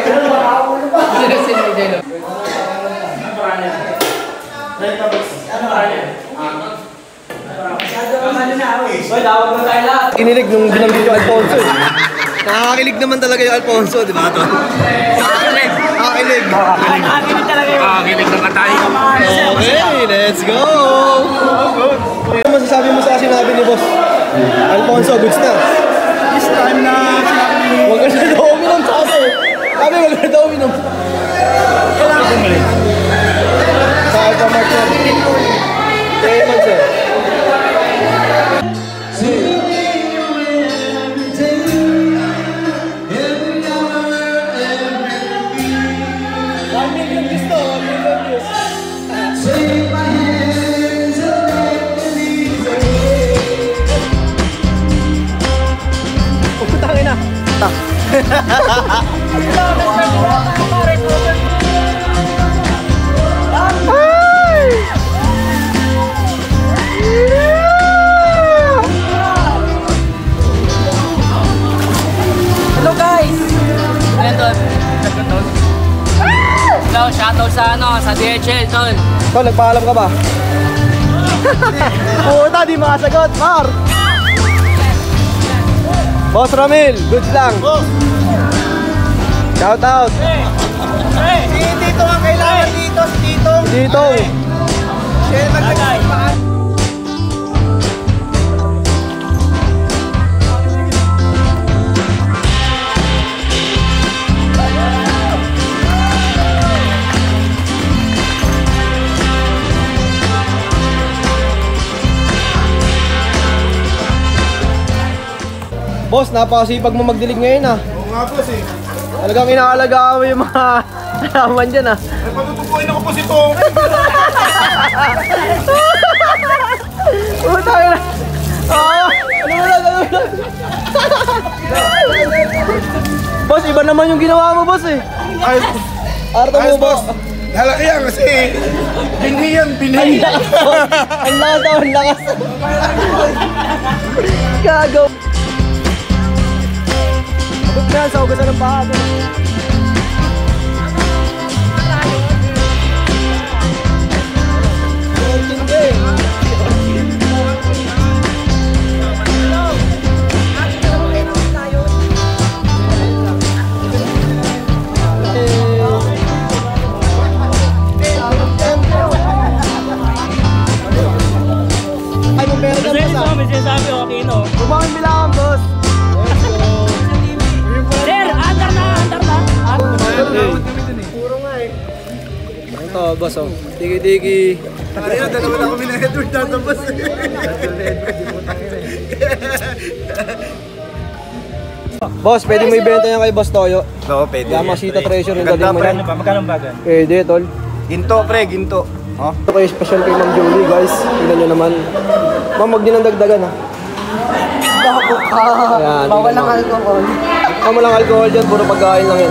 Kinilig nung binanggit yung Alfonso eh. Nakakakilig naman talaga yung Alfonso, di ba ito? Nakakakilig. Nakakakilig. Nakakakilig talaga yun. Nakakilig naman tayo. Okay, let's go! Ano masasabi mo sa sinabi ni Boss Alfonso, goods na? This time na sinabi ni... Huwag ka na daw uminom sa kasi. Sabi, huwag ka na daw uminom. Kailangan ko mali. Sa Alpha Mart sir. Kaya man sir. one million views to, one million views. Putangin na. Hello guys! Ayan doon. Hello, shoutout sa ano, sa D H L doon. Tol, nagpaalam ka ba? Puta, di makasagot, Mar! Boss Ramil, goods lang. Shout out. Si Tito ang kailangan dito, si Tito. Dito. Siya yung magkakasipaan. Boss, napakasipag mo magdilig ngayon ah. Oo nga boss eh. Talagang inaalagaan mo yung mga halaman dyan ah. Ay, patutupuin ako po si Tom. Puta ka na. Ah, ano mo lang, ano mo lang. Boss, iba naman yung ginawa mo boss eh. Ay, Arto mo ayos, boss. boss. Halaki yan kasi binhi yan, binhi. Ang lakas boss. Ang lakas daw, ang lakas. Gago. Abot na yan sa ugasan ng baha. Oh, boss, oh. Digi-digi. Kanina, dalawa na kami na Edward tatabas eh. Boss, pwede mo ibenta yan kay Boss Toyo. Oo, pwede. Yamasita Treasure yung Ganda galing mo pre, yan. ano ba? Magkano bagan? Pwede, tol. Ginto pre, ginto. Ha? Ito kayo special kay Ma'am Julie, guys. Tingnan nyo naman. Ma'am, huwag nyo nang dagdagan, ha? Bako ka. Ayan, Bawal tingnan ang mo. alcohol. Baka walang alcohol dyan, puro pagkain lang yun.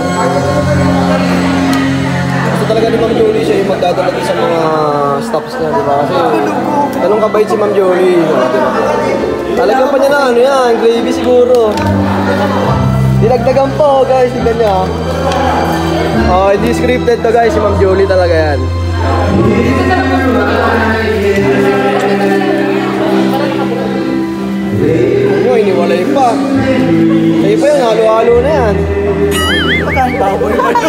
Gusto talaga ni Ma'am Julie siya yung magdadala din sa mga staffs niya, di ba? Kasi ganun kabait si Ma'am Julie. Talagyan pa niya na ano yan, gravy siguro. Dinagdagan po, guys, tignan niya. Oh, hindi scripted to, guys, si Ma'am Julie talaga yan. Ano, iniwalay pa. Sa'yo pa yun, halo-halo na yan. Pagkantaboy pa ito.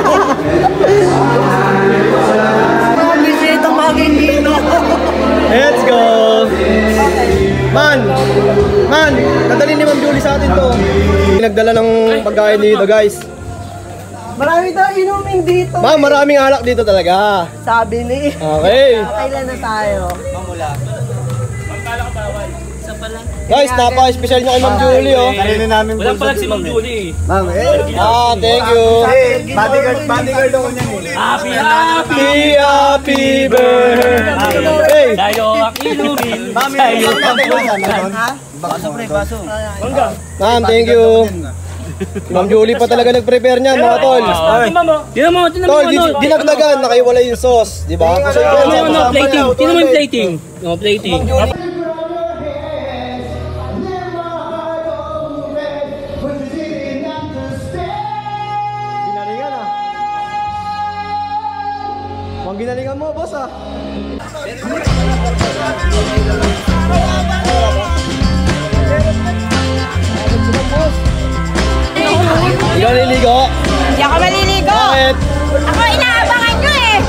Mga bisita maging dito. Let's go! Man! Man! Nadali ni Ma'am Julie sa atin to. Pinagdala ng pagkain dito, guys. Marami daw inumin dito. Ma'am, maraming alak dito talaga. Sabi ni. Okay. Kailan na tayo? Mamula. Guys, napaka-special niya kay Ma'am Julie, oh. Karinin namin po. Walang palag si Ma'am Julie. Ma'am, eh. Ah, thank you. Bodyguard, bodyguard ako niyan eh. Happy, happy, Happy, happy birthday! tayo ang inumin. Ma'am, Tayo yung ang ha? Baso, pre, baso. Ma'am, thank you. Si Ma'am Julie pa talaga nag-prepare niyan, mga tol. Tinan mo, tinan mo, tinan mo. Tol, di- dinagdagan, nakaiwala yung sauce, di ba? Kasi Tinan mo, ano, plating. Tinan mo yung plating. No, plating. Ginalingan ah. Mukhang ginalingan mo, boss ah. Ikaw naliligo? Hindi ako maliligo. Bakit? Ako inaabangan nyo eh.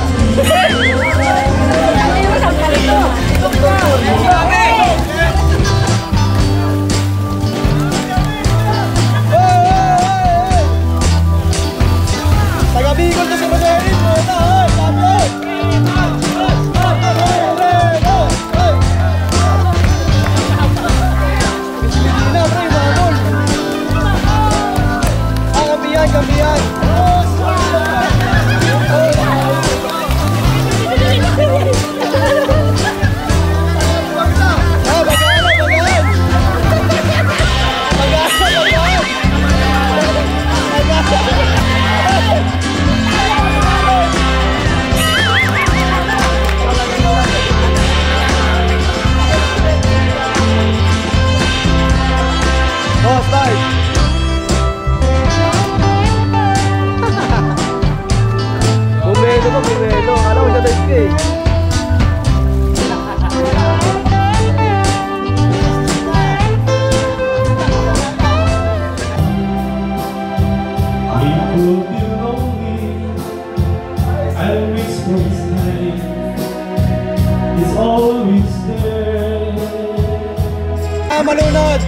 Taga-Bicol to si Madeline. Puta, ay, sabi. Pilipinas, pre, mga tol. Ah, kampiyan, kampiyan. Ah, bagaan, bagaan. Bagaan, bagaan. Oh, start. Bumelo pa, bumelo. Akala ko na-type ka eh. Ah, malunod!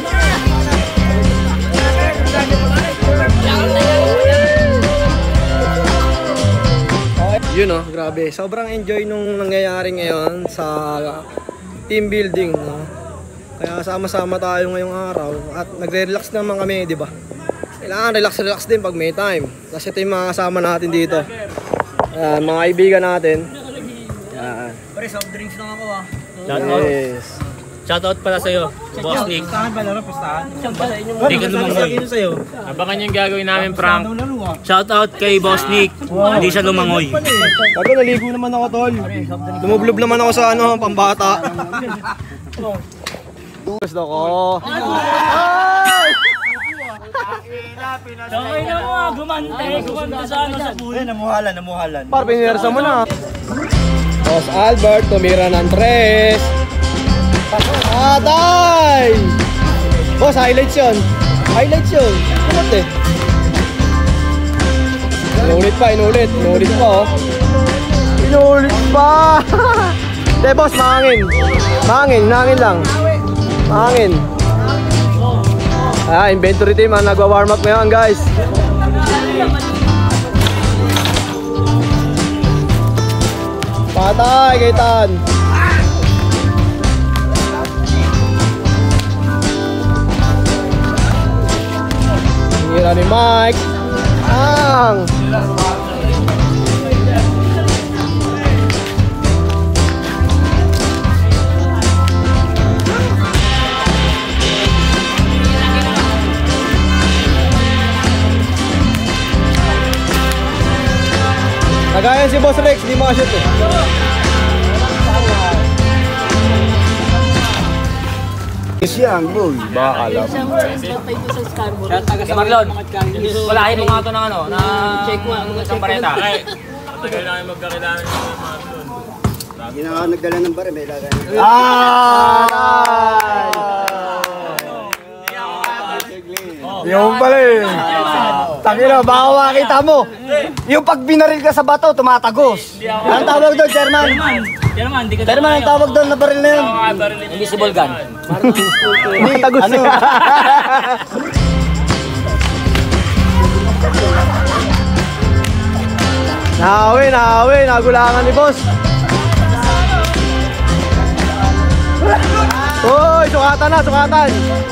Yun oh, grabe. Sobrang enjoy nung nangyayari ngayon sa team building. No? Kaya sama-sama tayo ngayong araw at nagre-relax naman kami, di ba? Kailangan relax-relax din pag may time. Kasi ito yung mga kasama natin dito. Uh, mga kaibigan natin. Yan. Pre, soft drinks lang ako ah. Yes. Shoutout pala sa'yo, Boss Nick. Pustahan ba laro? Pustahan? Hindi ka lumangoy. Abangan yung gagawin namin prank. Shoutout kay Boss Nick. Hindi siya lumangoy. Bago naligo naman ako, tol. Lumublob naman ako sa ano, pambata. Gusto ko. Okay na mo, gumante. Gumante sa ano sa buhay. Namuhalan, namuhalan. Par, piniwersa mo na. Boss Albert, tumira ng tres. Atay! Boss, highlights yun. Highlights yun. Kumat eh. Inulit pa, inulit. Inulit pa oh. Inulit pa! Hindi boss, mahangin. Mahangin, mahangin lang. Mahangin. Ah, inventory team ang nagwa-warm up ngayon guys. Patay, Kaitan. Hira ni Mike. Ang. Kagaya si Boss Rex, di makashoot eh. Siyang, boy. Baka alam. Siya taga sa Marlon. Walahin mo nga ito ng ano, na check mo, isang bareta. Tagal na kayo magkakilala ng mga Marlon. Hindi na ako nagdala ng bar, may lagay. Ah! Yung pala eh. Takina, baka makita mo. Yung pag binaril ka sa bato, tumatagos. Ang tawag doon, Chairman? Chairman, di ka Chairman, ang tawag doon na baril na yun. Invisible gun. Hindi, tagos ano? Nahawi, nahawi, nagulangan ni Boss. Uy, sukatan na, sukatan.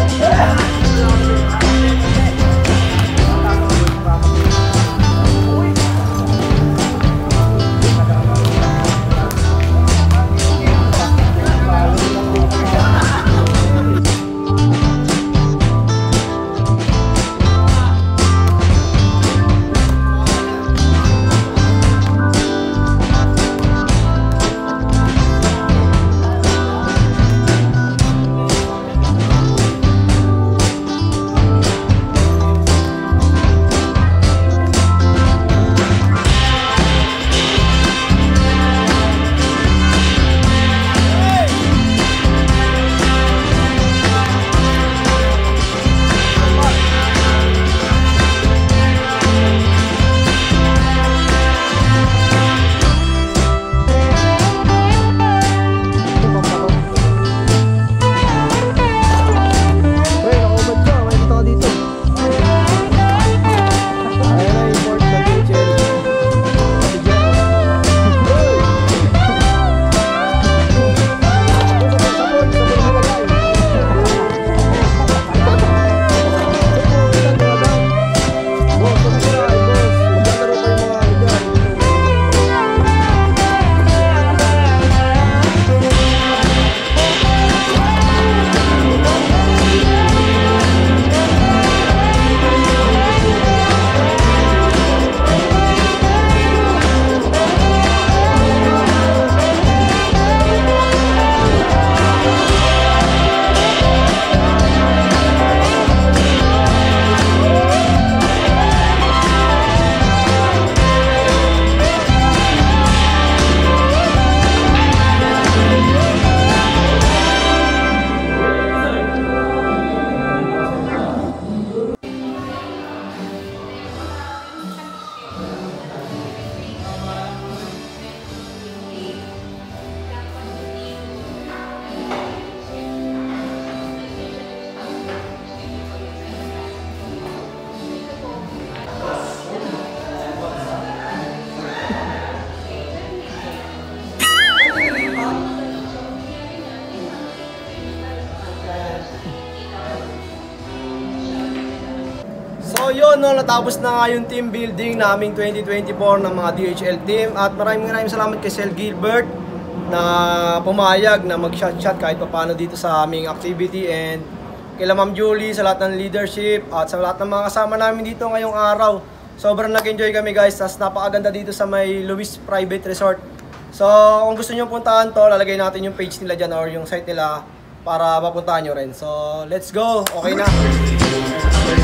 So yun, no, natapos na nga yung team building naming twenty twenty-four ng mga D H L team. At maraming maraming salamat kay Sel Gilbert na pumayag na mag-shot-shot kahit paano dito sa aming activity. And kila Ma'am Julie sa lahat ng leadership at sa lahat ng mga kasama namin dito ngayong araw. Sobrang nag-enjoy kami guys. Tapos napakaganda dito sa may Luis Private Resort. So kung gusto nyo puntahan to, lalagay natin yung page nila dyan or yung site nila para mapuntahan nyo rin. So let's go! Okay na!